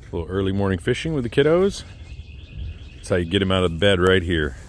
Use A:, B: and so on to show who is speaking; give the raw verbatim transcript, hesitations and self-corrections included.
A: A little early morning fishing with the kiddos. That's how you get them out of bed right here.